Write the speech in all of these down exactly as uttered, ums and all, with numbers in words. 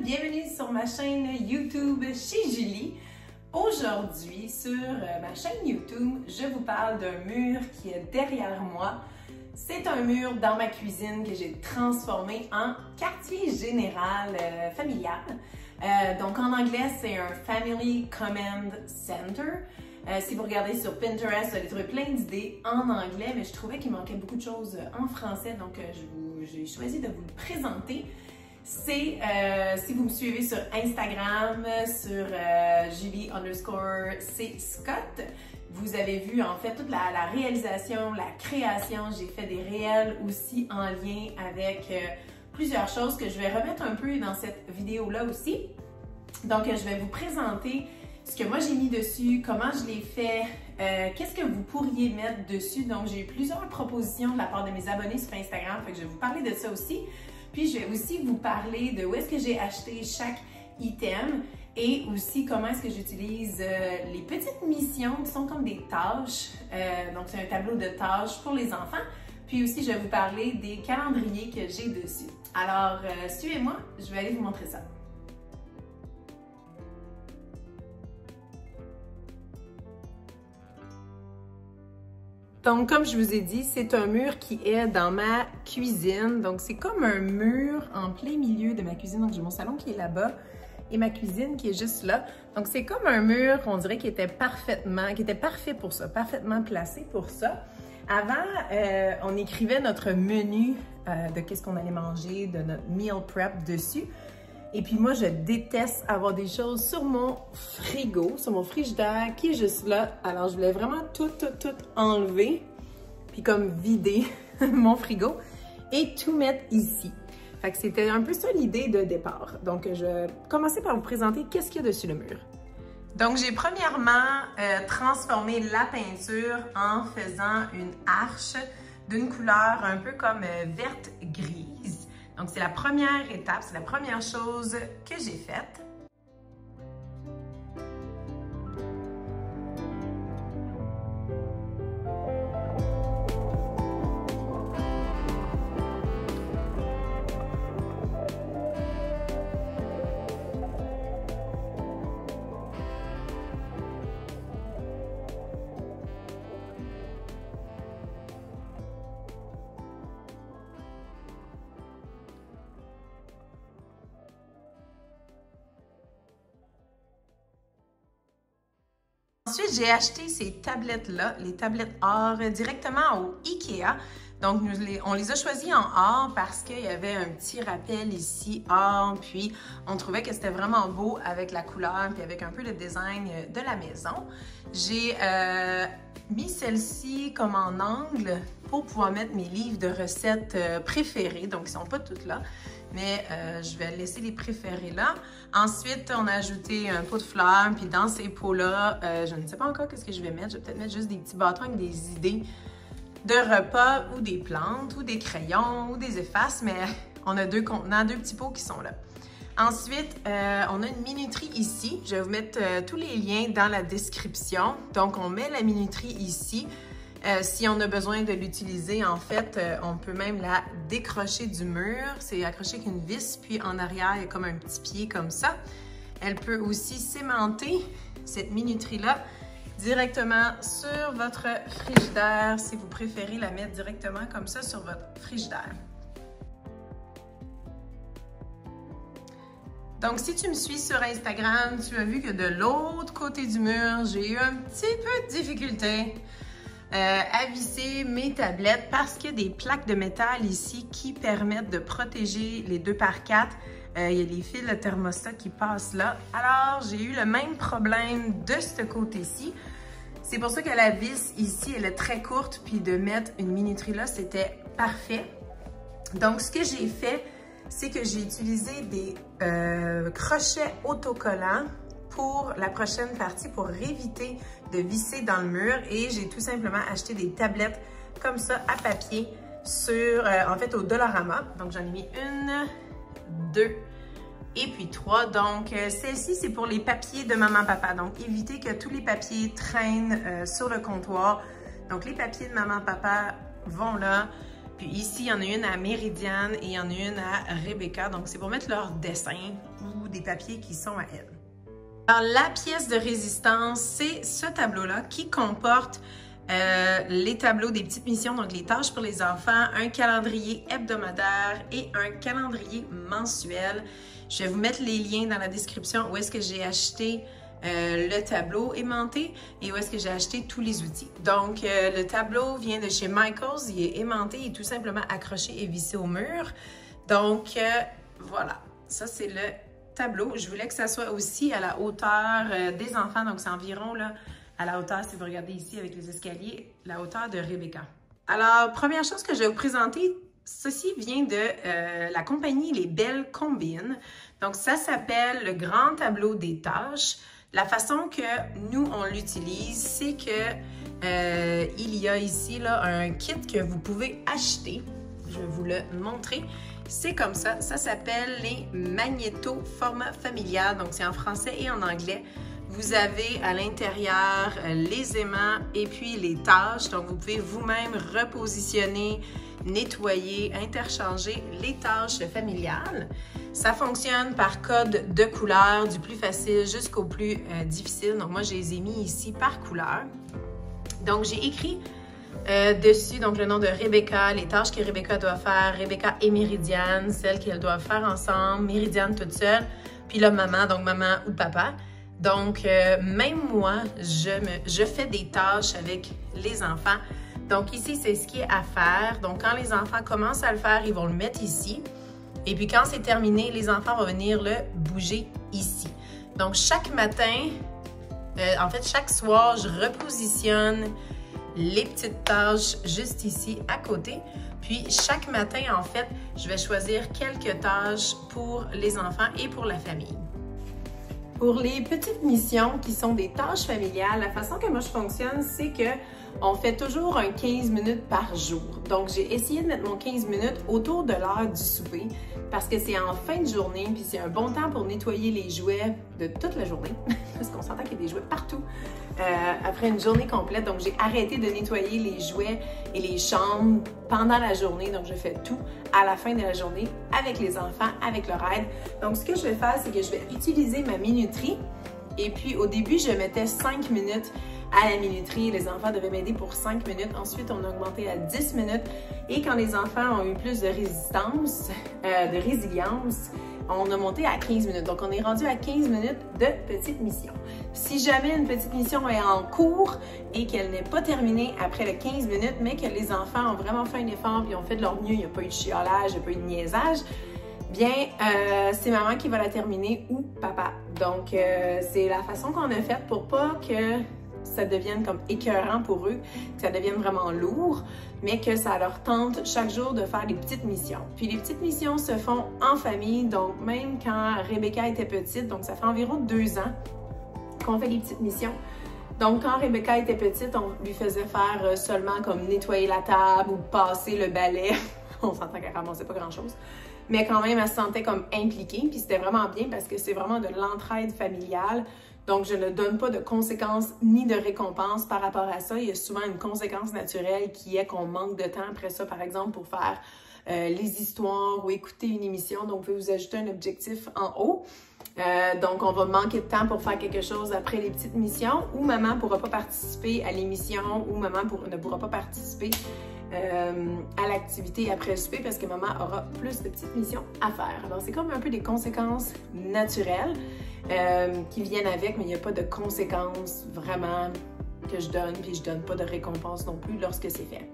bienvenue sur ma chaîne YouTube chez Julie. Aujourd'hui, sur ma chaîne YouTube, je vous parle d'un mur qui est derrière moi. C'est un mur dans ma cuisine que j'ai transformé en quartier général euh, familial. Euh, donc en anglais, c'est un Family Command Center. Euh, si vous regardez sur Pinterest, vous allez trouver plein d'idées en anglais, mais je trouvais qu'il manquait beaucoup de choses en français, donc euh, j'ai choisi de vous le présenter. C'est, euh, si vous me suivez sur Instagram, sur euh, Julie underscore C Scott, vous avez vu en fait toute la, la réalisation, la création. J'ai fait des réels aussi en lien avec euh, plusieurs choses que je vais remettre un peu dans cette vidéo-là aussi. Donc, euh, je vais vous présenter ce que moi j'ai mis dessus, comment je l'ai fait, euh, qu'est-ce que vous pourriez mettre dessus. Donc, j'ai eu plusieurs propositions de la part de mes abonnés sur Instagram, fait que je vais vous parler de ça aussi. Puis, je vais aussi vous parler de où est-ce que j'ai acheté chaque item et aussi comment est-ce que j'utilise euh, les petites missions qui sont comme des tâches. Euh, donc, c'est un tableau de tâches pour les enfants. Puis aussi, je vais vous parler des calendriers que j'ai dessus. Alors, euh, suivez-moi, je vais aller vous montrer ça. Donc, comme je vous ai dit, c'est un mur qui est dans ma cuisine. Donc, c'est comme un mur en plein milieu de ma cuisine. Donc, j'ai mon salon qui est là-bas et ma cuisine qui est juste là. Donc, c'est comme un mur, on dirait, qui était parfaitement, qui était parfait pour ça, parfaitement placé pour ça. Avant, euh, on écrivait notre menu euh, de qu'est-ce qu'on allait manger, de notre meal prep dessus. Et puis moi, je déteste avoir des choses sur mon frigo, sur mon frigidaire qui est juste là. Alors, je voulais vraiment tout, tout, tout enlever, puis comme vider mon frigo et tout mettre ici. Fait que c'était un peu ça l'idée de départ. Donc, je vais commencer par vous présenter qu'est-ce qu'il y a dessus le mur. Donc, j'ai premièrement euh, transformé la peinture en faisant une arche d'une couleur un peu comme euh, verte-grise. Donc, c'est la première étape, c'est la première chose que j'ai faite. Ensuite, j'ai acheté ces tablettes-là, les tablettes or, directement au Ikea. Donc, nous les, on les a choisies en or parce qu'il y avait un petit rappel ici, or, puis on trouvait que c'était vraiment beau avec la couleur, puis avec un peu le design de la maison. J'ai euh, mis celle-ci comme en angle pour pouvoir mettre mes livres de recettes euh, préférés. Donc, ils ne sont pas toutes là, mais euh, je vais laisser les préférés là. Ensuite, on a ajouté un pot de fleurs, puis dans ces pots-là, euh, je ne sais pas encore qu'est-ce que je vais mettre. Je vais peut-être mettre juste des petits bâtons avec des idées de repas ou des plantes ou des crayons ou des effaces, mais on a deux contenants, deux petits pots qui sont là. Ensuite, euh, on a une minuterie ici. Je vais vous mettre euh, tous les liens dans la description. Donc, on met la minuterie ici. Euh, si on a besoin de l'utiliser, en fait, euh, on peut même la décrocher du mur. C'est accroché avec une vis, puis en arrière, il y a comme un petit pied comme ça. Elle peut aussi cimenter cette minuterie-là directement sur votre frigidaire, si vous préférez la mettre directement comme ça sur votre frigidaire. Donc, si tu me suis sur Instagram, tu as vu que de l'autre côté du mur, j'ai eu un petit peu de difficulté Euh, à visser mes tablettes parce qu'il y a des plaques de métal ici qui permettent de protéger les deux par quatre. Euh, il y a les fils de thermostat qui passent là. Alors, j'ai eu le même problème de ce côté-ci. C'est pour ça que la vis ici, elle est très courte, puis de mettre une minuterie là, c'était parfait. Donc, ce que j'ai fait, c'est que j'ai utilisé des euh, crochets autocollants pour la prochaine partie, pour éviter de visser dans le mur, et j'ai tout simplement acheté des tablettes comme ça à papier sur, euh, en fait, au Dollarama. Donc, j'en ai mis une, deux et puis trois. Donc, euh, celle-ci, c'est pour les papiers de maman-papa. Donc, éviter que tous les papiers traînent euh, sur le comptoir. Donc, les papiers de maman-papa vont là. Puis ici, il y en a une à Méridiane et il y en a une à Rebecca. Donc, c'est pour mettre leurs dessins ou des papiers qui sont à elle. Alors, la pièce de résistance, c'est ce tableau-là qui comporte euh, les tableaux des petites missions, donc les tâches pour les enfants, un calendrier hebdomadaire et un calendrier mensuel. Je vais vous mettre les liens dans la description où est-ce que j'ai acheté euh, le tableau aimanté et où est-ce que j'ai acheté tous les outils. Donc, euh, le tableau vient de chez Michaels, il est aimanté et tout simplement accroché et vissé au mur. Donc, euh, voilà, ça c'est le tableau. Je voulais que ça soit aussi à la hauteur euh, des enfants, donc c'est environ là, à la hauteur, si vous regardez ici avec les escaliers, la hauteur de Rebecca. Alors, première chose que je vais vous présenter, ceci vient de euh, la compagnie Les Belles Combines. Donc, ça s'appelle le grand tableau des tâches. La façon que nous, on l'utilise, c'est que euh, il y a ici là, un kit que vous pouvez acheter. Je vais vous le montrer. C'est comme ça. Ça s'appelle les magnétos format familial. Donc, c'est en français et en anglais. Vous avez à l'intérieur les aimants et puis les tâches. Donc, vous pouvez vous-même repositionner, nettoyer, interchanger les tâches familiales. Ça fonctionne par code de couleur, du plus facile jusqu'au plus euh, difficile. Donc, moi, je les ai mis ici par couleur. Donc, j'ai écrit euh, dessus donc le nom de Rebecca, les tâches que Rebecca doit faire, Rebecca et Méridiane, celles qu'elles doivent faire ensemble, Méridiane toute seule, puis là, maman, donc maman ou papa. Donc, euh, même moi, je, me, je fais des tâches avec les enfants. Donc, ici, c'est ce qui est à faire. Donc, quand les enfants commencent à le faire, ils vont le mettre ici. Et puis, quand c'est terminé, les enfants vont venir le bouger ici. Donc, chaque matin, euh, en fait, chaque soir, je repositionne les petites tâches juste ici à côté. Puis, chaque matin, en fait, je vais choisir quelques tâches pour les enfants et pour la famille. Pour les petites missions qui sont des tâches familiales, la façon que moi je fonctionne, c'est que on fait toujours un quinze minutes par jour. Donc, j'ai essayé de mettre mon quinze minutes autour de l'heure du souper parce que c'est en fin de journée, puis c'est un bon temps pour nettoyer les jouets de toute la journée, parce qu'on s'entend qu'il y a des jouets partout euh, après une journée complète. Donc, j'ai arrêté de nettoyer les jouets et les chambres pendant la journée. Donc, je fais tout à la fin de la journée avec les enfants, avec leur aide. Donc, ce que je vais faire, c'est que je vais utiliser ma minuterie. Et puis, au début, je mettais cinq minutes à la minuterie. Les enfants devaient m'aider pour cinq minutes. Ensuite, on a augmenté à dix minutes. Et quand les enfants ont eu plus de résistance, euh, de résilience, on a monté à quinze minutes. Donc, on est rendu à quinze minutes de petite mission. Si jamais une petite mission est en cours et qu'elle n'est pas terminée après le quinze minutes, mais que les enfants ont vraiment fait un effort et ont fait de leur mieux, il n'y a pas eu de chiolage, il n'y a pas eu de niaisage, bien, euh, c'est maman qui va la terminer ou papa. Donc, euh, c'est la façon qu'on a faite pour pas que ça devienne comme écœurant pour eux, que ça devienne vraiment lourd, mais que ça leur tente chaque jour de faire des petites missions. Puis les petites missions se font en famille, donc même quand Rebecca était petite, donc ça fait environ deux ans qu'on fait des petites missions. Donc quand Rebecca était petite, on lui faisait faire seulement comme nettoyer la table ou passer le balai. On s'entend qu'elle ramassait pas grand-chose. Mais quand même, elle se sentait comme impliquée, puis c'était vraiment bien parce que c'est vraiment de l'entraide familiale. Donc, je ne donne pas de conséquences ni de récompenses par rapport à ça. Il y a souvent une conséquence naturelle qui est qu'on manque de temps après ça, par exemple, pour faire euh, les histoires ou écouter une émission. Donc, vous pouvez vous ajouter un objectif en haut. Euh, donc, on va manquer de temps pour faire quelque chose après les petites missions, ou maman ne pourra pas participer à l'émission, ou maman pour, ne pourra pas participer euh, à l'activité après le souper parce que maman aura plus de petites missions à faire. Alors, c'est comme un peu des conséquences naturelles euh, qui viennent avec, mais il n'y a pas de conséquences vraiment que je donne, puis je donne pas de récompense non plus lorsque c'est fait.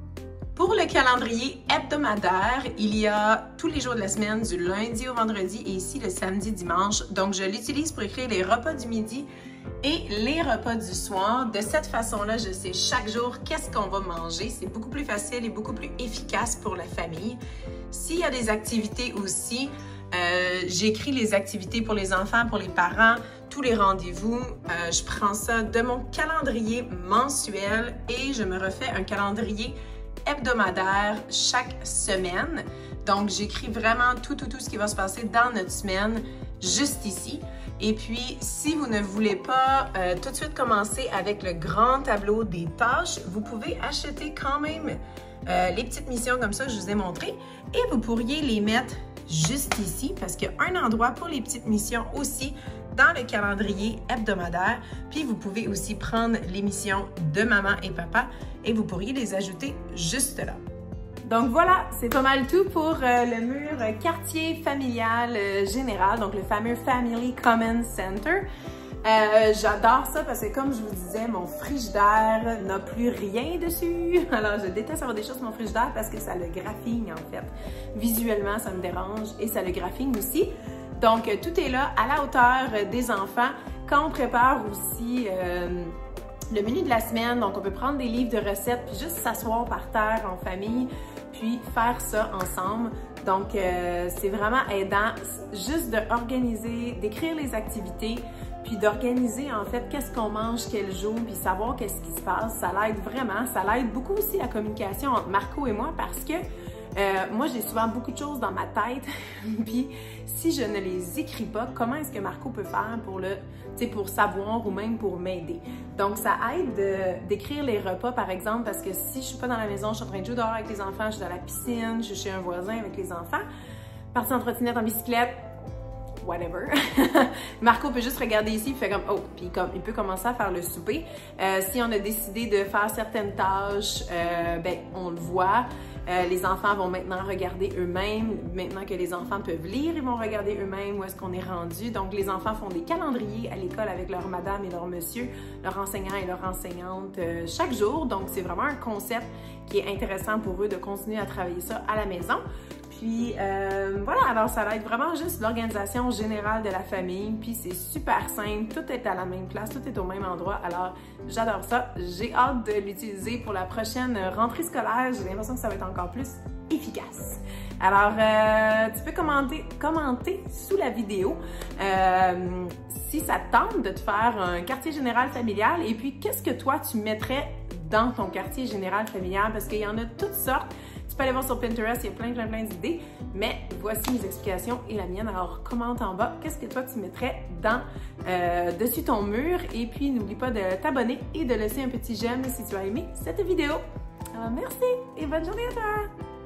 Pour le calendrier hebdomadaire, il y a tous les jours de la semaine, du lundi au vendredi et ici le samedi, dimanche. Donc, je l'utilise pour écrire les repas du midi et les repas du soir. De cette façon-là, je sais chaque jour qu'est-ce qu'on va manger. C'est beaucoup plus facile et beaucoup plus efficace pour la famille. S'il y a des activités aussi, euh, j'écris les activités pour les enfants, pour les parents, tous les rendez-vous. Euh, je prends ça de mon calendrier mensuel et je me refais un calendrier hebdomadaire chaque semaine. Donc, j'écris vraiment tout, tout, tout ce qui va se passer dans notre semaine, juste ici. Et puis, si vous ne voulez pas euh, tout de suite commencer avec le grand tableau des tâches, vous pouvez acheter quand même euh, les petites missions comme ça que je vous ai montrées. Et vous pourriez les mettre juste ici parce qu'il y a un endroit pour les petites missions aussi dans le calendrier hebdomadaire. Puis vous pouvez aussi prendre les missions de maman et papa et vous pourriez les ajouter juste là. Donc voilà, c'est pas mal tout pour euh, le mur quartier familial euh, général, donc le fameux Family Common Center. Euh, J'adore ça parce que comme je vous disais, mon frigidaire n'a plus rien dessus. Alors je déteste avoir des choses sur mon frigidaire parce que ça le graphine en fait. Visuellement, ça me dérange et ça le graphine aussi. Donc tout est là à la hauteur des enfants. Quand on prépare aussi euh, le menu de la semaine, donc on peut prendre des livres de recettes puis juste s'asseoir par terre en famille puis faire ça ensemble. Donc euh, c'est vraiment aidant juste d'organiser, d'écrire les activités puis d'organiser en fait qu'est-ce qu'on mange quel jour, puis savoir qu'est-ce qui se passe. Ça l'aide vraiment. Ça l'aide beaucoup aussi la communication entre Marco et moi parce que euh, moi j'ai souvent beaucoup de choses dans ma tête puis si je ne les écris pas, comment est-ce que Marco peut faire pour le, tu sais, pour savoir ou même pour m'aider. Donc ça aide d'écrire les repas par exemple parce que si je suis pas dans la maison, je suis en train de jouer dehors avec les enfants, je suis dans la piscine, je suis chez un voisin avec les enfants, partir en trottinette, en bicyclette, whatever. Marco peut juste regarder ici et fait comme oh, puis comme il peut commencer à faire le souper. Euh, si on a décidé de faire certaines tâches, euh, ben on le voit. Euh, les enfants vont maintenant regarder eux-mêmes. Maintenant que les enfants peuvent lire, ils vont regarder eux-mêmes où est-ce qu'on est rendu. Donc les enfants font des calendriers à l'école avec leur madame et leur monsieur, leur enseignant et leur enseignante euh, chaque jour. Donc c'est vraiment un concept qui est intéressant pour eux de continuer à travailler ça à la maison. Puis euh, voilà, alors ça va être vraiment juste l'organisation générale de la famille. Puis c'est super simple, tout est à la même place, tout est au même endroit. Alors j'adore ça. J'ai hâte de l'utiliser pour la prochaine rentrée scolaire. J'ai l'impression que ça va être encore plus efficace. Alors euh, tu peux commenter, commenter sous la vidéo euh, si ça te tente de te faire un quartier général familial. Et puis qu'est-ce que toi tu mettrais dans ton quartier général familial parce qu'il y en a toutes sortes. Tu peux aller voir sur Pinterest, il y a plein, plein, plein d'idées, mais voici mes explications et la mienne. Alors, commente en bas, qu'est-ce que toi tu mettrais dans, euh, dessus ton mur et puis n'oublie pas de t'abonner et de laisser un petit j'aime si tu as aimé cette vidéo. Alors, merci et bonne journée à toi!